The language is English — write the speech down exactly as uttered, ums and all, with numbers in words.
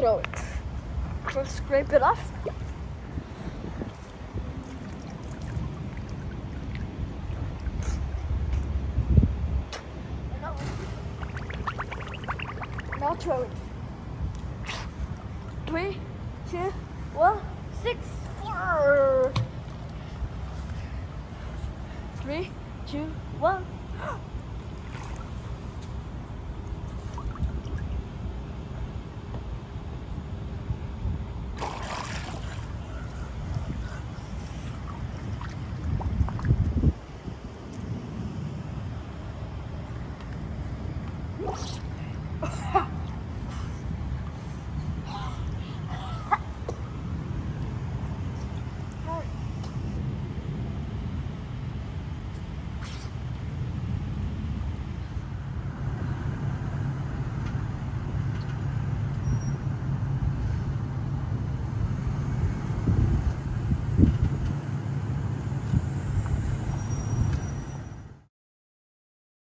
throw it. First, scrape it off. And now, now throw it. Three, two, one, six, four. Three, two, one.